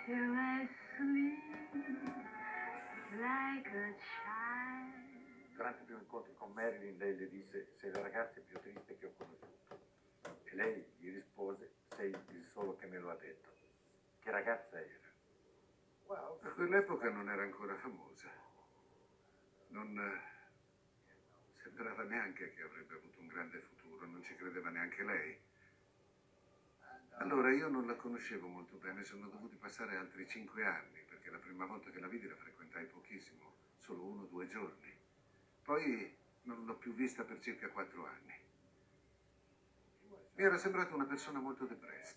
to my sleep like a child. Durante il primo incontro con Marilyn, lei le disse: sei la ragazza più triste che ho conosciuto. E lei gli rispose: sei il solo che me lo ha detto. Che ragazza era? A quell'epoca non era ancora famosa. Non sembrava neanche che avrebbe avuto un grande futuro, non ci credeva neanche lei. Allora io non la conoscevo molto bene, sono dovuti passare altri 5 anni, perché la prima volta che la vidi la frequentai pochissimo, solo 1 o 2 giorni. Poi non l'ho più vista per circa 4 anni. Mi era sembrata una persona molto depressa.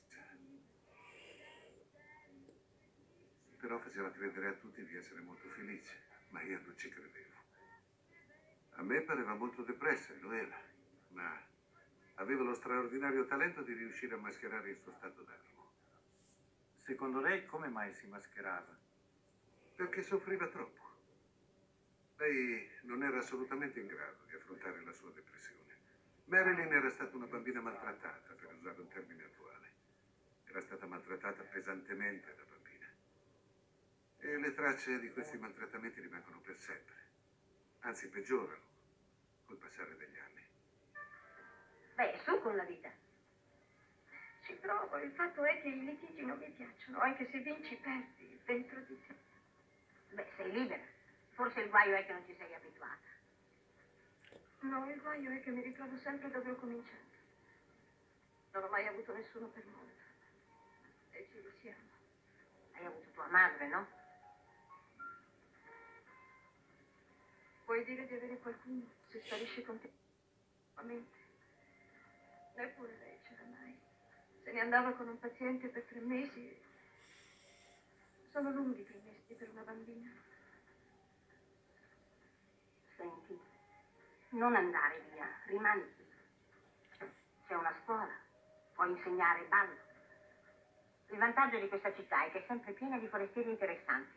Però faceva credere a tutti di essere molto felice, ma io non ci credevo. A me pareva molto depressa, e lo era, ma aveva lo straordinario talento di riuscire a mascherare il suo stato d'animo. Secondo lei come mai si mascherava? Perché soffriva troppo. Lei non era assolutamente in grado di affrontare la sua depressione. Marilyn era stata una bambina maltrattata, per usare un termine attuale. Era stata maltrattata pesantemente da bambina. E le tracce di questi maltrattamenti rimangono per sempre. Anzi, peggiorano col passare degli anni. Beh, su con la vita. Ci provo, il fatto è che i litigi non mi piacciono, anche se vinci, perdi dentro di te. Beh, sei libera. Forse il guaio è che non ci sei abituata. No, il guaio è che mi ritrovo sempre dove ho cominciato. Non ho mai avuto nessuno per molto. E ci siamo. Hai avuto tua madre, no? Puoi dire di avere qualcuno se sparisce con te. Neppure lei c'era mai. Se ne andava con un paziente per 3 mesi. Sono lunghi 3 mesi per una bambina. Senti, non andare via, rimani qui. C'è una scuola, puoi insegnare ballo. Il vantaggio di questa città è che è sempre piena di forestieri interessanti.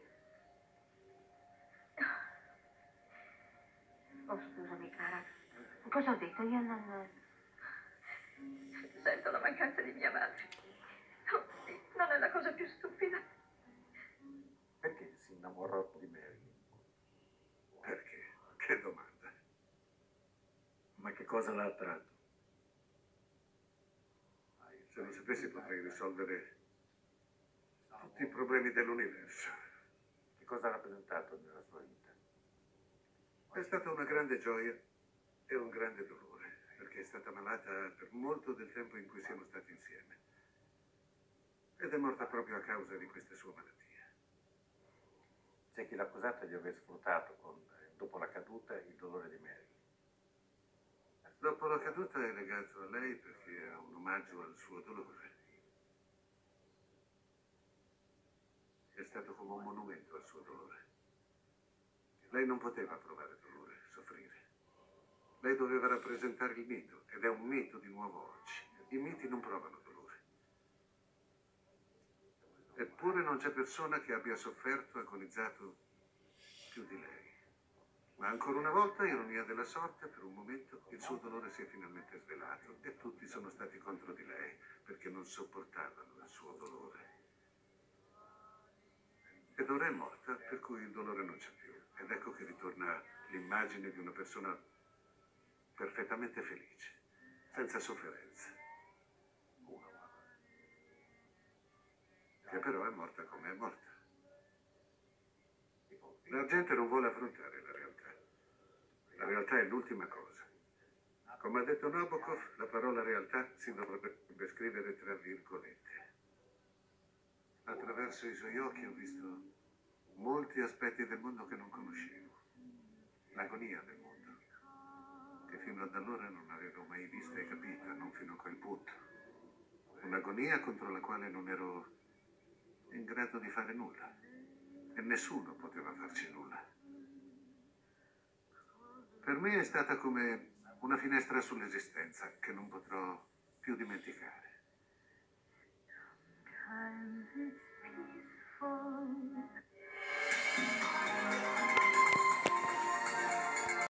Oh, scusami, cara. Cosa ho detto? Io non... Sento la mancanza di mia madre. Oh, sì, non è la cosa più stupida. Perché si innamorò di Marilyn? Perché? Che domanda. Ma che cosa l'ha attratto? Se lo sapessi potrei risolvere tutti i problemi dell'universo. Che cosa ha rappresentato nella sua vita? È stata una grande gioia e un grande dolore, perché è stata malata per molto del tempo in cui siamo stati insieme. Ed è morta proprio a causa di questa sua malattia. C'è chi l'ha accusata di aver sfruttato, dopo la caduta, il dolore di Marilyn. Dopo la caduta è legato a lei perché è un omaggio al suo dolore. È stato come un monumento al suo dolore. Lei non poteva provare dolore, soffrire. Lei doveva rappresentare il mito, ed è un mito di nuovo oggi. I miti non provano dolore. Eppure non c'è persona che abbia sofferto e agonizzato più di lei. Ma ancora una volta, ironia della sorte, per un momento il suo dolore si è finalmente svelato e tutti sono stati contro di lei perché non sopportavano il suo dolore. Ed ora è morta, per cui il dolore non c'è più. Ed ecco che ritorna l'immagine di una persona perfettamente felice, senza sofferenza. Che però è morta come è morta. La gente non vuole affrontare la realtà. La realtà è l'ultima cosa. Come ha detto Nabokov, la parola realtà si dovrebbe scrivere tra virgolette. Attraverso i suoi occhi ho visto molti aspetti del mondo che non conoscevo. L'agonia del mondo, che fino ad allora non avevo mai vista e capita, non fino a quel punto. Un'agonia contro la quale non ero in grado di fare nulla. E nessuno poteva farci nulla. Per me è stata come una finestra sull'esistenza che non potrò